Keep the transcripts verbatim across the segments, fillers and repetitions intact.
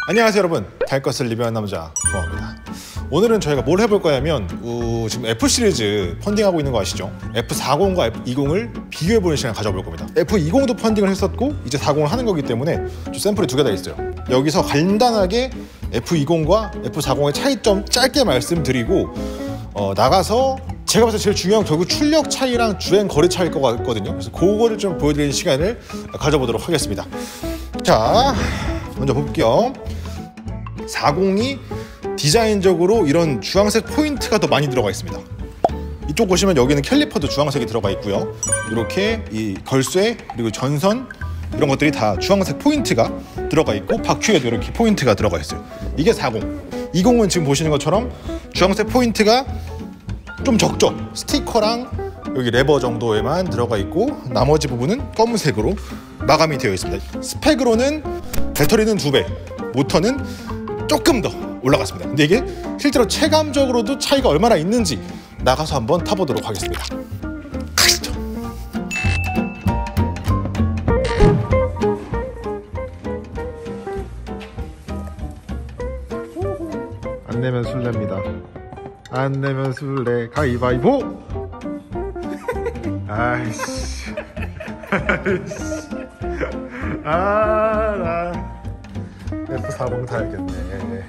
안녕하세요 여러분, 달 것을 리뷰한 남자 고맙습니다. 오늘은 저희가 뭘 해볼 거냐면 어, 지금 F 시리즈 펀딩하고 있는 거 아시죠? 에프 사십과 에프 이십을 비교해보는 시간을 가져볼 겁니다. 에프 이십도 펀딩을 했었고 이제 사십을 하는 거기 때문에 좀 샘플이 두 개 다 있어요. 여기서 간단하게 에프 이십과 에프 사십의 차이점 짧게 말씀드리고 어, 나가서 제가 봤을 때 제일 중요한 건 결국 출력 차이랑 주행 거리 차이일 것 같거든요. 그래서 그거를 좀 보여드리는 시간을 가져보도록 하겠습니다. 자, 먼저 볼게요. 사십이 디자인적으로 이런 주황색 포인트가 더 많이 들어가 있습니다. 이쪽 보시면 여기는 캘리퍼도 주황색이 들어가 있고요. 이렇게 이 걸쇠 그리고 전선 이런 것들이 다 주황색 포인트가 들어가 있고 바퀴에도 이렇게 포인트가 들어가 있어요. 이게 사십. 이십은 지금 보시는 것처럼 주황색 포인트가 좀 적죠. 스티커랑 여기 레버 정도에만 들어가 있고 나머지 부분은 검은색으로 마감이 되어 있습니다. 스펙으로는 배터리는 두 배, 모터는 조금 더 올라갔습니다. 근데 이게 실제로 체감적으로도 차이가 얼마나 있는지 나가서 한번 타보도록 하겠습니다. 가시죠. 안 내면 술래입니다. 안 내면 술래 가위바위보. 아이씨. 아이씨. 아, 나 에프 사십 타야겠네.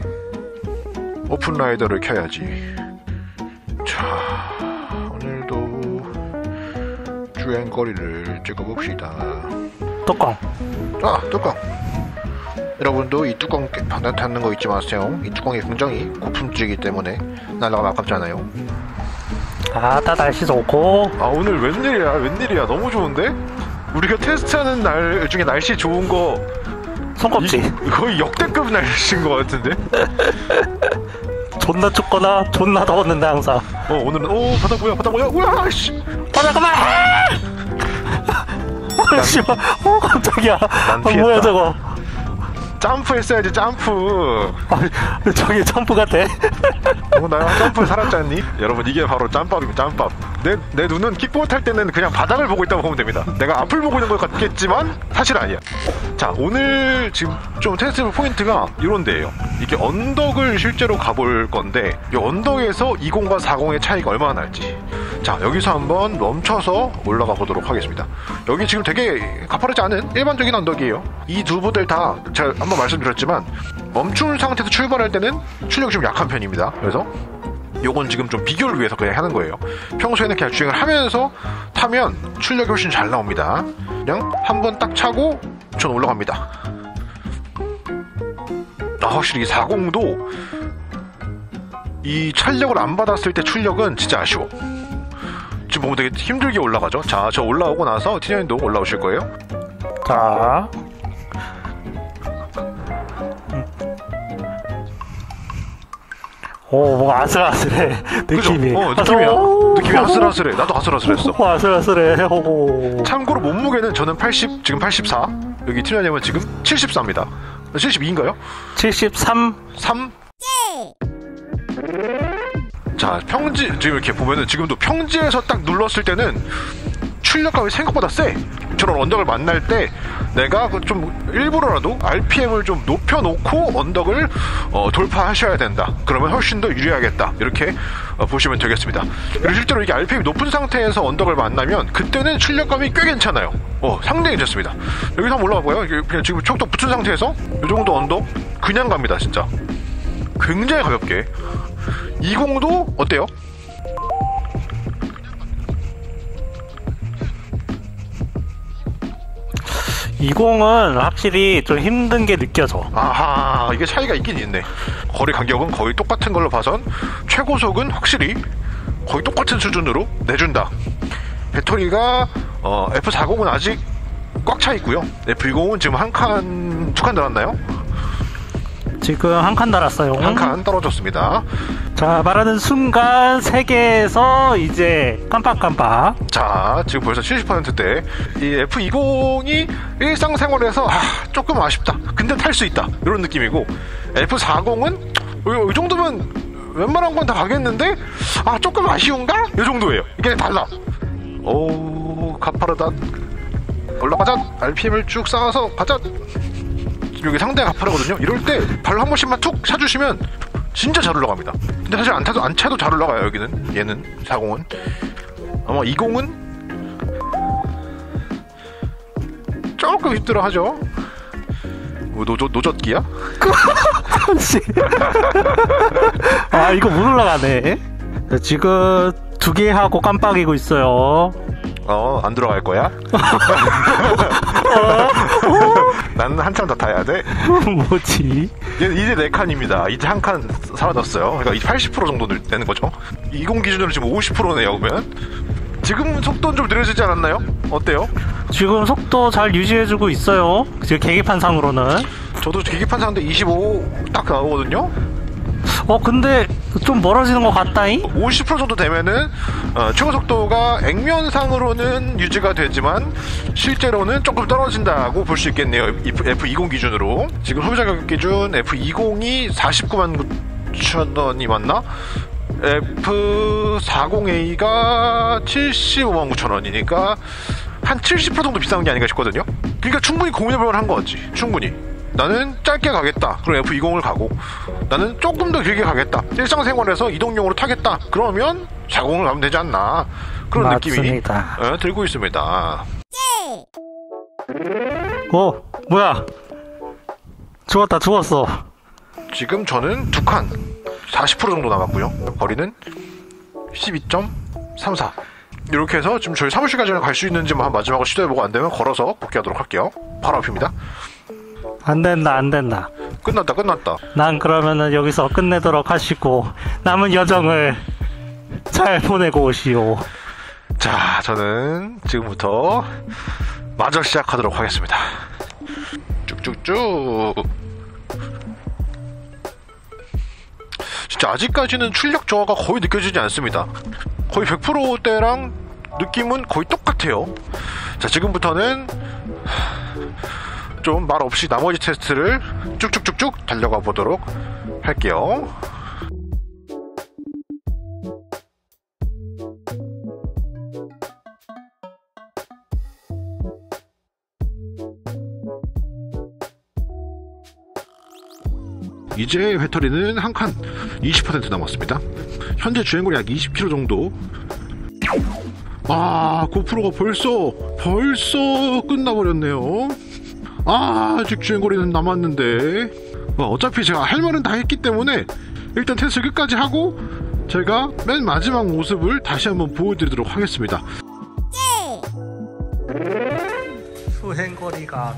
오픈라이더를 켜야지. 자, 오늘도 주행거리를 찍어봅시다. 뚜껑. 아, 뚜껑. 여러분도 이 뚜껑 반대 닫는 거 잊지 마세요. 이 뚜껑이 굉장히 고품질이기 때문에 날라가면 아깝잖아요. 아따 날씨 좋고. 아 오늘 웬일이야 웬일이야 너무 좋은데? 우리가 테스트하는 날 중에 날씨 좋은 거 손꼽지. 이, 거의 역대급 날씨인 것 같은데? 존나 춥거나 존나 더웠는데 항상. 어 오늘은 오 바다 뭐야 바다 뭐야 우와 씨 바다 그만. 아 씨발. 어 깜짝이야. 난 아, 피했다. 뭐야 저거. 점프 했어야지 점프. 아 저기 점프 같아. 어 나 점프 살았지 않니? 여러분 이게 바로 짬밥입니다. 짬밥. 내, 내 눈은 킥보드 탈 때는 그냥 바닥을 보고 있다고 보면 됩니다. 내가 앞을 보고 있는 것 같겠지만 사실 아니야. 자 오늘 지금 좀 테스트 포인트가 이런 데예요. 이게 언덕을 실제로 가볼 건데 이 언덕에서 이십과 사십의 차이가 얼마나 날지. 자 여기서 한번 멈춰서 올라가 보도록 하겠습니다. 여기 지금 되게 가파르지 않은 일반적인 언덕이에요. 이 두 부들 다 제가 한번 말씀드렸지만 멈춘 상태에서 출발할 때는 출력이 좀 약한 편입니다. 그래서 요건 지금 좀 비교를 위해서 그냥 하는 거예요. 평소에는 그냥 주행을 하면서 타면 출력이 훨씬 잘 나옵니다. 그냥 한번 딱 차고 전 올라갑니다. 아, 확실히 이 사십도 이 탄력을 안 받았을 때 출력은 진짜 아쉬워. 지금 보면 되게 힘들게 올라가죠. 자, 저 올라오고 나서 티니언도 올라오실 거예요. 자. 오, 뭔가 아슬아슬해. 느낌이. 그죠? 어, 느낌이야. 오, 느낌이 아슬아슬해. 나도 아슬아슬했어. 오, 아슬아슬해. 오. 참고로 몸무게는 저는 팔십, 지금 팔십사. 여기 티나님은 지금 칠십사입니다. 칠십이인가요? 칠십삼. 삼? 자, 평지, 지금 이렇게 보면은 지금도 평지에서 딱 눌렀을 때는 출력감이 생각보다 세. 저런 언덕을 만날 때 내가 좀 일부러라도 알피엠을 좀 높여놓고 언덕을 어, 돌파하셔야 된다. 그러면 훨씬 더 유리하겠다. 이렇게 어, 보시면 되겠습니다. 그리고 실제로 이게 알피엠이 높은 상태에서 언덕을 만나면 그때는 출력감이 꽤 괜찮아요. 어, 상당히 괜찮습니다. 여기서 한번 올라가고요. 그냥 지금 촉독 붙은 상태에서 이 정도 언덕 그냥 갑니다. 진짜 굉장히 가볍게. 이십도 어때요? 이십은 확실히 좀 힘든 게 느껴져. 아하, 이게 차이가 있긴 있네. 거리 간격은 거의 똑같은 걸로 봐선 최고속은 확실히 거의 똑같은 수준으로 내준다. 배터리가 어, 에프 사십은 아직 꽉 차 있고요. 에프 이십은 지금 한 칸, 두 칸 달았나요? 지금 한 칸 달았어요. 한 칸 떨어졌습니다. 자, 말하는 순간 세 개에서 이제 깜빡깜빡. 자, 지금 벌써 칠십 퍼센트대. 이 에프 이십이 일상생활에서 아, 조금 아쉽다. 근데 탈 수 있다. 이런 느낌이고 에프 사십은 이, 이 정도면 웬만한 건 다 가겠는데 아, 조금 아쉬운가? 이 정도예요. 이게 달라. 오, 가파르다. 올라가자. 알피엠을 쭉 쌓아서 가자. 여기 상대가 가파르거든요. 이럴 때 발로 한 번씩만 툭 차주시면 진짜 잘 올라갑니다. 근데 사실 안 타도 안 차도 잘 올라가요. 여기는 얘는 사공은 아마 이공은 조금 힘들어하죠. 뭐 노조 노젓기야? 아 이거 못 올라가네. 지금 두 개 하고 깜빡이고 있어요. 어, 안 들어갈 거야? 나는 한참 더 타야 돼. 뭐지? 이제 네 칸입니다. 이제 한 칸 사라졌어요. 그러니까 팔십 퍼센트 정도 되는 거죠. 이공 기준으로 지금 오십 퍼센트네요. 그러면 지금 속도는 좀 느려지지 않았나요? 어때요? 지금 속도 잘 유지해주고 있어요. 지금 계기판상으로는. 저도 계기판 상대 이십오 딱 나오거든요. 어 근데 좀 멀어지는 것 같다잉? 오십 퍼센트 정도 되면은 어, 최고 속도가 액면상으로는 유지가 되지만 실제로는 조금 떨어진다고 볼 수 있겠네요. 에프 이십 기준으로. 지금 소비자 가격 기준 에프 이십이 사십구만 구천 원이 맞나? 에프 사십 에이가 칠십오만 구천 원이니까 한 칠십 퍼센트 정도 비싼 게 아닌가 싶거든요. 그러니까 충분히 고민해볼 만한 거 같지. 충분히. 나는 짧게 가겠다. 그럼 에프 이십을 가고 나는 조금 더 길게 가겠다. 일상생활에서 이동용으로 타겠다. 그러면 사십을 가면 되지 않나. 그런 맞습니다. 느낌이 어, 들고 있습니다. 어 뭐야? 죽었다 죽었어. 지금 저는 두 칸 사십 퍼센트 정도 남았고요. 거리는 십이 점 삼사. 이렇게 해서 지금 저희 사무실까지는 갈 수 있는지 한 마지막으로 시도해보고 안 되면 걸어서 복귀하도록 할게요. 바로 앞입니다. 안 된다 안 된다. 끝났다 끝났다. 난 그러면은 여기서 끝내도록 하시고 남은 여정을 잘 보내고 오시오. 자, 저는 지금부터 마저 시작하도록 하겠습니다. 쭉쭉쭉. 진짜 아직까지는 출력 저하가 거의 느껴지지 않습니다. 거의 백 퍼센트대랑 느낌은 거의 똑같아요. 자, 지금부터는 좀 말 없이 나머지 테스트를 쭉쭉쭉쭉 달려가 보도록 할게요. 이제 배터리는 한 칸 이십 퍼센트 남았습니다. 현재 주행거리 약 이십 킬로미터 정도. 아, 고프로가 벌써 벌써 끝나버렸네요. 아, 아직 주행거리는 남았는데 어, 어차피 제가 할 말은 다 했기 때문에 일단 테스트 끝까지 하고 제가 맨 마지막 모습을 다시 한번 보여드리도록 하겠습니다. 수행거리가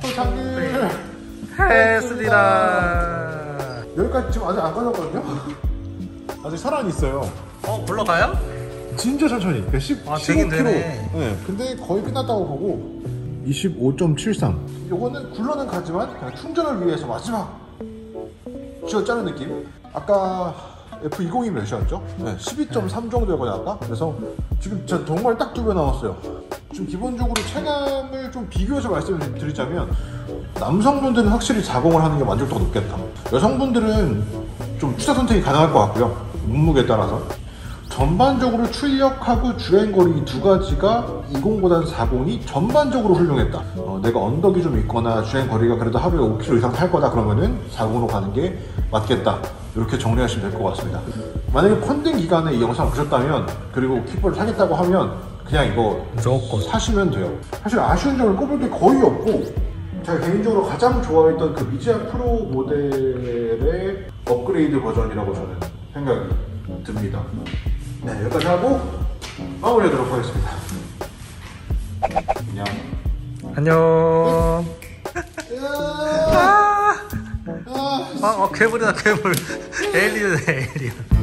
네. 했습니다. 여기까지 지금 아직 안 가졌거든요? 아직 살아는 있어요. 어 불러가요? 진짜 천천히. 십, 아, 십오 되긴 킬로미터. 되네. 네, 근데 거의 끝났다고 보고 이십오 점 칠삼. 요거는 굴러는 가지만 그냥 충전을 위해서 마지막 쥐어 짜는 느낌. 아까 에프 이십이 몇이었죠? 네, 십이 점 삼 정도였거든요 아까. 그래서 지금 저 정말 딱 두 배 나왔어요. 지금 기본적으로 체감을 좀 비교해서 말씀을 드리자면 남성분들은 확실히 사공을 하는 게 만족도가 높겠다. 여성분들은 좀 투자 선택이 가능할 것 같고요. 몸무게에 따라서. 전반적으로 출력하고 주행거리 이 두 가지가 이십보다는 사십이 전반적으로 훌륭했다. 어, 내가 언덕이 좀 있거나 주행거리가 그래도 하루에 오 킬로미터 이상 탈 거다 그러면은 사십으로 가는 게 맞겠다. 이렇게 정리하시면 될 것 같습니다. 만약에 펀딩 기간에 이 영상을 보셨다면 그리고 킥보드를 사겠다고 하면 그냥 이거 무조건 사시면 돼요. 사실 아쉬운 점을 꼽을 게 거의 없고 제가 개인적으로 가장 좋아했던 그 미지아 프로 모델의 업그레이드 버전이라고 저는 생각이 듭니다. 네, 여기까지 하고 마무리하도록 하겠습니다. 안녕. 안녕. 아, 아, 어, 괴물이다 괴물. 에일리언 에일리언.